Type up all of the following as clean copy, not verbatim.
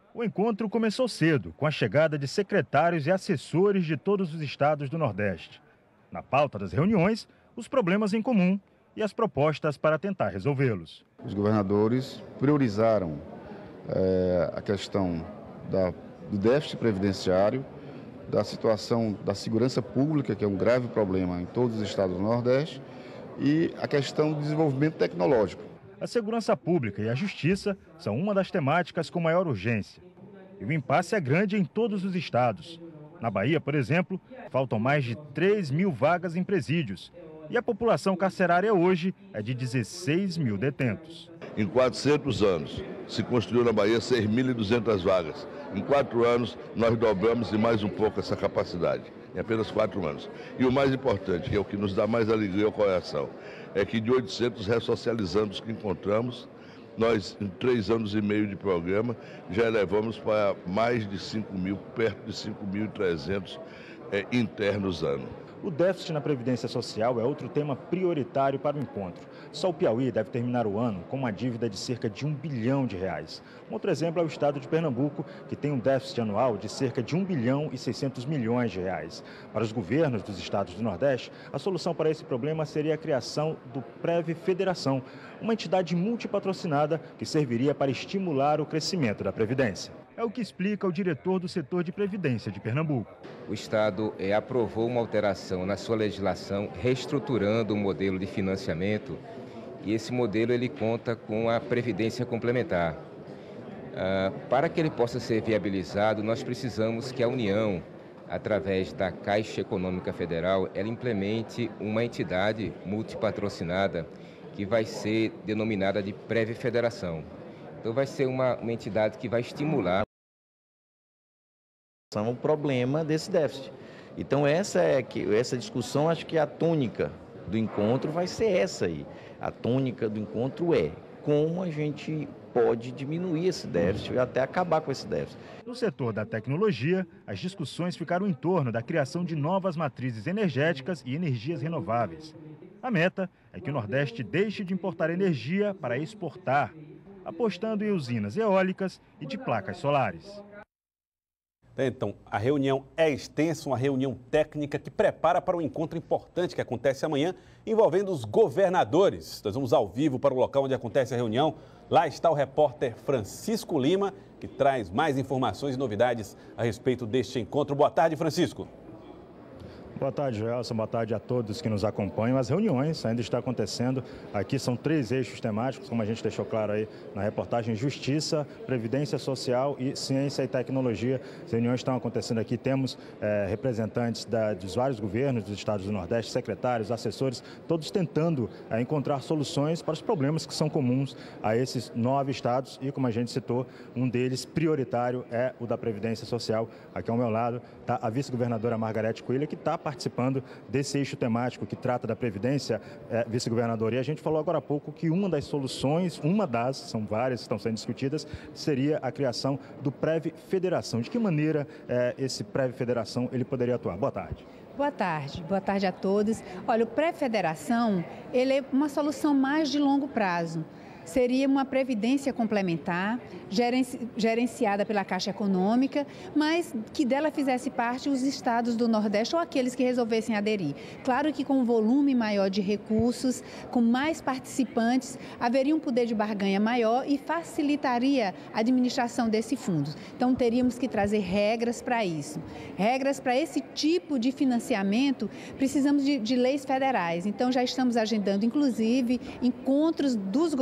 O encontro começou cedo, com a chegada de secretários e assessores de todos os estados do Nordeste. Na pauta das reuniões, os problemas em comum e as propostas para tentar resolvê-los. Os governadores priorizaram a questão do déficit previdenciário, da situação da segurança pública, que é um grave problema em todos os estados do Nordeste, e a questão do desenvolvimento tecnológico. A segurança pública e a justiça são uma das temáticas com maior urgência. E o impasse é grande em todos os estados. Na Bahia, por exemplo, faltam mais de 3 mil vagas em presídios. E a população carcerária hoje é de 16 mil detentos. Em 400 anos, se construiu na Bahia 6.200 vagas. Em 4 anos, nós dobramos e mais um pouco essa capacidade. Em apenas 4 anos. E o mais importante, que é o que nos dá mais alegria ao coração, é que de 800 ressocializandos que encontramos, nós, em 3 anos e meio de programa, já elevamos para mais de 5 mil, perto de 5.300 internos ano. O déficit na Previdência Social é outro tema prioritário para o encontro. Só o Piauí deve terminar o ano com uma dívida de cerca de R$1 bilhão. Um outro exemplo é o estado de Pernambuco, que tem um déficit anual de cerca de R$1 bilhão e 600 milhões. Para os governos dos estados do Nordeste, a solução para esse problema seria a criação do Prev Federação, uma entidade multipatrocinada que serviria para estimular o crescimento da Previdência. É o que explica o diretor do setor de Previdência de Pernambuco. O Estado aprovou uma alteração na sua legislação, reestruturando o modelo de financiamento, e esse modelo ele conta com a Previdência Complementar. Para que ele possa ser viabilizado, nós precisamos que a União, através da Caixa Econômica Federal, ela implemente uma entidade multipatrocinada que vai ser denominada de Prev Federação. Então vai ser uma entidade que vai estimular o problema desse déficit. Então essa discussão, acho que a tônica do encontro vai ser essa aí. A tônica do encontro é como a gente pode diminuir esse déficit e até acabar com esse déficit. No setor da tecnologia, as discussões ficaram em torno da criação de novas matrizes energéticas e energias renováveis. A meta é que o Nordeste deixe de importar energia para exportar, apostando em usinas eólicas e de placas solares. Então, a reunião é extensa, uma reunião técnica que prepara para um encontro importante que acontece amanhã, envolvendo os governadores. Nós vamos ao vivo para o local onde acontece a reunião. Lá está o repórter Francisco Lima, que traz mais informações e novidades a respeito deste encontro. Boa tarde, Francisco. Boa tarde, Joelson. Boa tarde a todos que nos acompanham. As reuniões ainda estão acontecendo. Aqui são 3 eixos temáticos, como a gente deixou claro aí na reportagem: Justiça, Previdência Social e Ciência e Tecnologia. As reuniões estão acontecendo aqui. Temos representantes dos vários governos dos estados do Nordeste, secretários, assessores, todos tentando encontrar soluções para os problemas que são comuns a esses 9 estados. E, como a gente citou, um deles prioritário é o da Previdência Social. Aqui ao meu lado está a vice-governadora Margarete Coelho, que está participando desse eixo temático que trata da Previdência, vice-governador. E a gente falou agora há pouco que uma das soluções, são várias que estão sendo discutidas, seria a criação do Prev Federação. De que maneira esse Prev Federação ele poderia atuar? Boa tarde. Boa tarde a todos. Olha, o Prev Federação, ele é uma solução mais de longo prazo. Seria uma previdência complementar, gerenciada pela Caixa Econômica, mas que dela fizesse parte os estados do Nordeste ou aqueles que resolvessem aderir. Claro que com um volume maior de recursos, com mais participantes, haveria um poder de barganha maior e facilitaria a administração desse fundo. Então, teríamos que trazer regras para isso. Regras para esse tipo de financiamento, precisamos de leis federais. Então, já estamos agendando, inclusive, encontros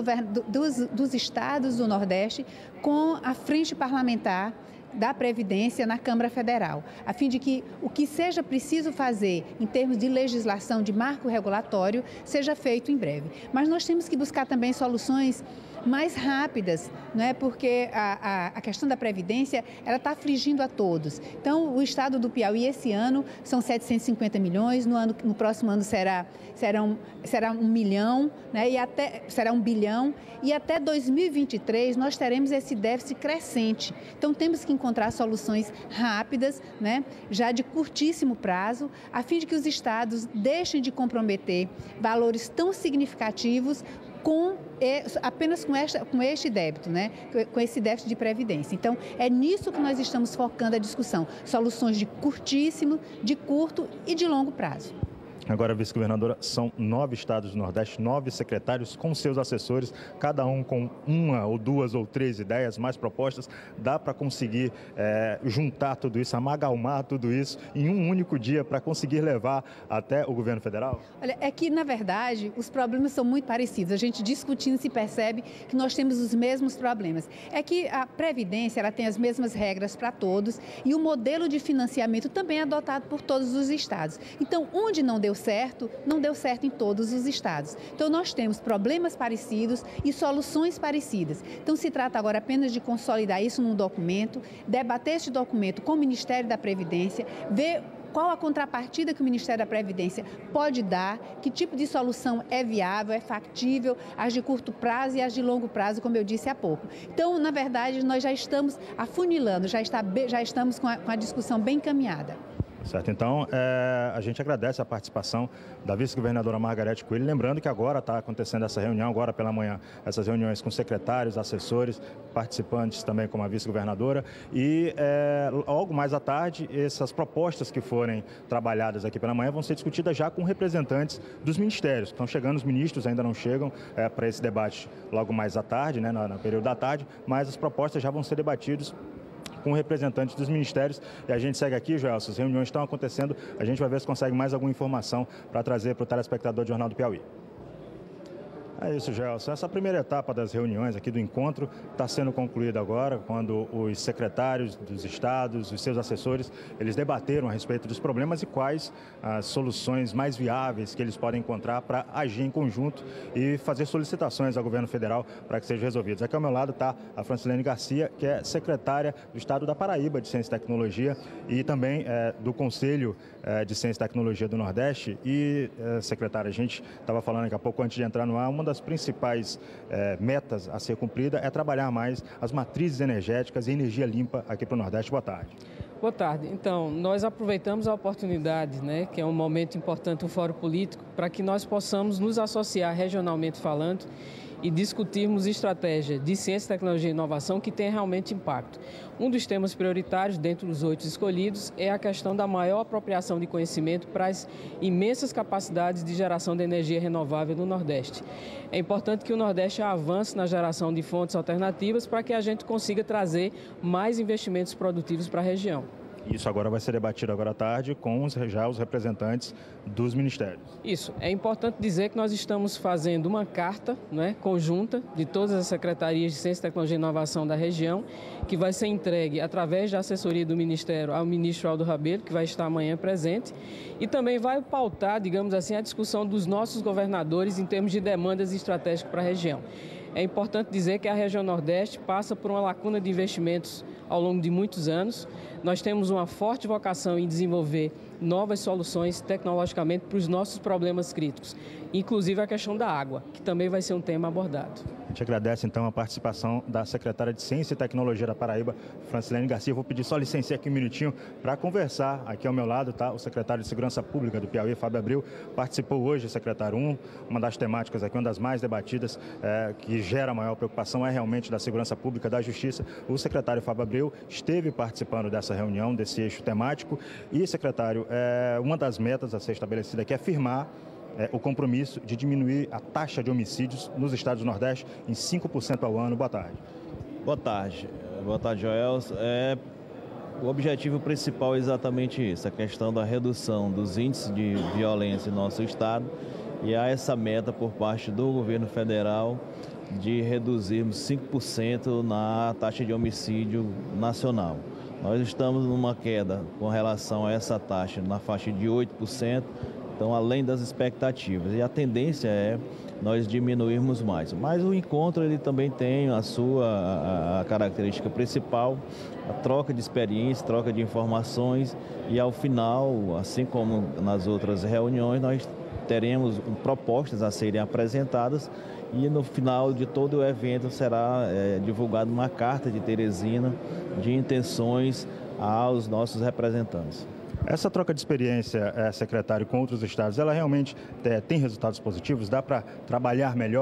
dos estados do Nordeste com a frente parlamentar da Previdência na Câmara Federal, a fim de que o que seja preciso fazer em termos de legislação, de marco regulatório, seja feito em breve. Mas nós temos que buscar também soluções mais rápidas, não é? Porque a questão da Previdência, ela está afligindo a todos. Então, o estado do Piauí, esse ano, são 750 milhões, no próximo ano será 1 milhão, né? Será 1 bilhão, e até 2023 nós teremos esse déficit crescente. Então, temos que encontrar soluções rápidas, né? Já de curtíssimo prazo, a fim de que os estados deixem de comprometer valores tão significativos apenas com este débito, né? Com esse déficit de previdência. Então, é nisso que nós estamos focando a discussão. Soluções de curtíssimo, de curto e de longo prazo. Agora, vice-governadora, são 9 estados do Nordeste, 9 secretários com seus assessores, cada um com uma ou duas ou três ideias, mais propostas. Dá para conseguir juntar tudo isso, amalgamar tudo isso em um único dia para conseguir levar até o governo federal? Olha, é que, na verdade, os problemas são muito parecidos. A gente discutindo se percebe que nós temos os mesmos problemas. É que a Previdência ela tem as mesmas regras para todos e o modelo de financiamento também é adotado por todos os estados. Então, onde não deu certo, não deu certo em todos os estados. Então, nós temos problemas parecidos e soluções parecidas. Então, se trata agora apenas de consolidar isso num documento, debater esse documento com o Ministério da Previdência, ver qual a contrapartida que o Ministério da Previdência pode dar, que tipo de solução é viável, é factível, as de curto prazo e as de longo prazo, como eu disse há pouco. Então, na verdade, nós já estamos afunilando, já estamos com a discussão bem encaminhada. Certo, então a gente agradece a participação da vice-governadora Margarete Coelho, lembrando que agora está acontecendo essa reunião, agora pela manhã, essas reuniões com secretários, assessores, participantes também como a vice-governadora e logo mais à tarde, essas propostas que forem trabalhadas aqui pela manhã vão ser discutidas já com representantes dos ministérios. Estão chegando os ministros, ainda não chegam para esse debate logo mais à tarde, né, no período da tarde, mas as propostas já vão ser debatidas com representantes dos ministérios e a gente segue aqui, Joel, as reuniões estão acontecendo, a gente vai ver se consegue mais alguma informação para trazer para o telespectador do Jornal do Piauí. É isso, Gelson. Essa primeira etapa das reuniões aqui do encontro está sendo concluída agora, quando os secretários dos estados, os seus assessores, eles debateram a respeito dos problemas e quais as soluções mais viáveis que eles podem encontrar para agir em conjunto e fazer solicitações ao governo federal para que sejam resolvidos. Aqui ao meu lado está a Francilene Garcia, que é secretária do estado da Paraíba de Ciência e Tecnologia e também do Conselho de Ciência e Tecnologia do Nordeste. E, secretária, a gente estava falando daqui a pouco, antes de entrar no ar, uma das principais metas a ser cumprida é trabalhar mais as matrizes energéticas e energia limpa aqui para o Nordeste. Boa tarde. Boa tarde. Então, nós aproveitamos a oportunidade, né, que é um momento importante do Fórum Político, para que nós possamos nos associar regionalmente falando e discutirmos estratégia de ciência, tecnologia e inovação que tem realmente impacto. Um dos temas prioritários, dentro dos 8 escolhidos, é a questão da maior apropriação de conhecimento para as imensas capacidades de geração de energia renovável no Nordeste. É importante que o Nordeste avance na geração de fontes alternativas para que a gente consiga trazer mais investimentos produtivos para a região. Isso agora vai ser debatido agora à tarde com já os representantes dos ministérios. Isso. É importante dizer que nós estamos fazendo uma carta, né, conjunta de todas as secretarias de Ciência, Tecnologia e Inovação da região, que vai ser entregue através da assessoria do Ministério ao ministro Aldo Rabelo, que vai estar amanhã presente, e também vai pautar, digamos assim, a discussão dos nossos governadores em termos de demandas estratégicas para a região. É importante dizer que a região Nordeste passa por uma lacuna de investimentos ao longo de muitos anos. Nós temos uma forte vocação em desenvolver novas soluções tecnologicamente para os nossos problemas críticos, inclusive a questão da água, que também vai ser um tema abordado. A gente agradece, então, a participação da secretária de Ciência e Tecnologia da Paraíba, Francilene Garcia. Vou pedir só licença aqui um minutinho para conversar. Aqui ao meu lado está o secretário de Segurança Pública do Piauí, Fábio Abril. Participou hoje, secretário, uma das temáticas aqui, uma das mais debatidas, que gera maior preocupação, é realmente da segurança pública, da justiça. O secretário Fábio Abril esteve participando dessa reunião, desse eixo temático. E, secretário, uma das metas a ser estabelecida aqui é firmar o compromisso de diminuir a taxa de homicídios nos estados do Nordeste em 5% ao ano. Boa tarde. Boa tarde. Boa tarde, Joel. O objetivo principal é exatamente isso, a questão da redução dos índices de violência em nosso estado, e há essa meta por parte do governo federal de reduzirmos 5% na taxa de homicídio nacional. Nós estamos numa queda com relação a essa taxa na faixa de 8%, então além das expectativas, e a tendência é nós diminuirmos mais. Mas o encontro ele também tem a sua característica principal, a troca de experiência, troca de informações, e ao final, assim como nas outras reuniões, nós teremos propostas a serem apresentadas, e no final de todo o evento será divulgada uma carta de Teresina de intenções aos nossos representantes. Essa troca de experiência, secretário, com outros estados, ela realmente tem resultados positivos? Dá para trabalhar melhor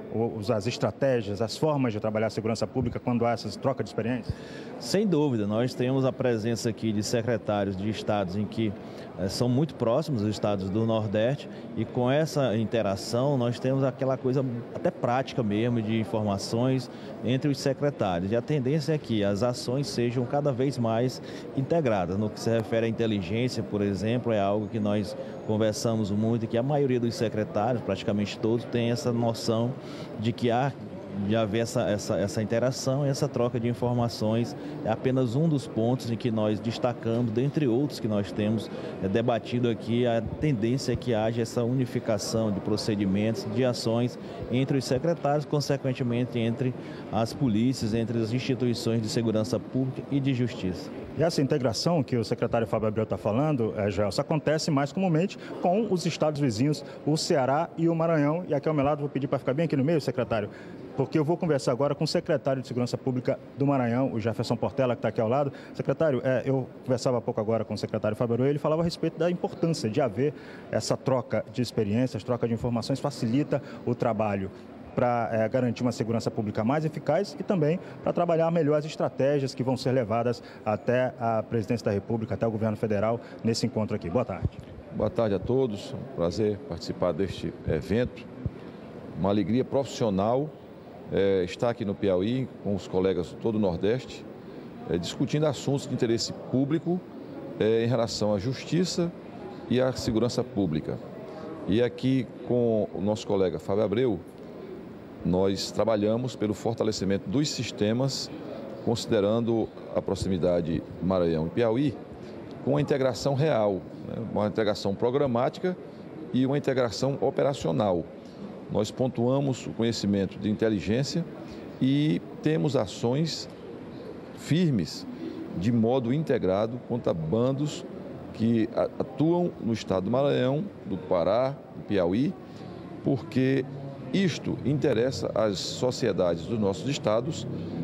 as estratégias, as formas de trabalhar a segurança pública quando há essas trocas de experiência? Sem dúvida, nós temos a presença aqui de secretários de estados em que são muito próximos os estados do Nordeste, e com essa interação nós temos aquela coisa até prática mesmo de informações entre os secretários. E a tendência é que as ações sejam cada vez mais integradas. No que se refere à inteligência, por exemplo, é algo que nós conversamos muito e que a maioria dos secretários, praticamente todos, tem essa noção de que há de haver essa interação, essa troca de informações. É apenas um dos pontos em que nós destacamos, dentre outros que nós temos debatido aqui. A tendência é que haja essa unificação de procedimentos, de ações entre os secretários, consequentemente entre as polícias, entre as instituições de segurança pública e de justiça. E essa integração que o secretário Fábio Abreu está falando, Gelson, acontece mais comumente com os estados vizinhos, o Ceará e o Maranhão. E aqui ao meu lado, vou pedir para ficar bem aqui no meio, secretário, porque eu vou conversar agora com o secretário de Segurança Pública do Maranhão, o Jefferson Portela, que está aqui ao lado. Secretário, eu conversava há pouco agora com o secretário Fábio Abreu, ele falava a respeito da importância de haver essa troca de experiências, troca de informações, facilita o trabalho para garantir uma segurança pública mais eficaz e também para trabalhar melhor as estratégias que vão ser levadas até a Presidência da República, até o Governo Federal, nesse encontro aqui. Boa tarde. Boa tarde a todos, é um prazer participar deste evento, uma alegria profissional estar aqui no Piauí com os colegas de todo o Nordeste, discutindo assuntos de interesse público em relação à justiça e à segurança pública. E aqui com o nosso colega Fábio Abreu, nós trabalhamos pelo fortalecimento dos sistemas, considerando a proximidade Maranhão e Piauí, com uma integração real, né? Uma integração programática e uma integração operacional. Nós pontuamos o conhecimento de inteligência e temos ações firmes, de modo integrado, contra bandos que atuam no estado do Maranhão, do Pará, do Piauí, porque isto interessa às sociedades dos nossos estados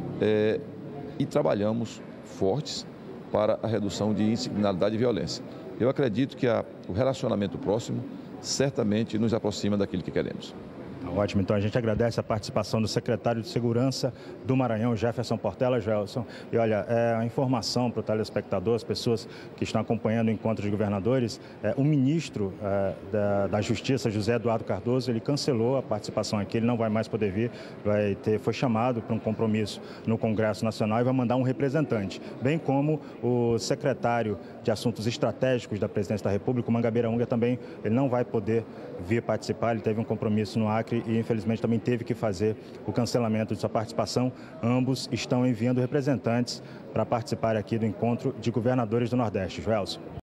e trabalhamos fortes para a redução de índice de criminalidade e violência. Eu acredito que o relacionamento próximo certamente nos aproxima daquilo que queremos. Ótimo, então a gente agradece a participação do secretário de Segurança do Maranhão, Jefferson Portela. Gelson, e olha, a informação para o telespectador, as pessoas que estão acompanhando o encontro de governadores, o ministro da Justiça, José Eduardo Cardoso, ele cancelou a participação aqui, ele não vai mais poder vir, foi chamado para um compromisso no Congresso Nacional e vai mandar um representante, bem como o secretário de Assuntos Estratégicos da Presidência da República, o Mangabeira Unger, também ele não vai poder vir participar, ele teve um compromisso no Acre e infelizmente também teve que fazer o cancelamento de sua participação. Ambos estão enviando representantes para participar aqui do encontro de governadores do Nordeste. Joelson.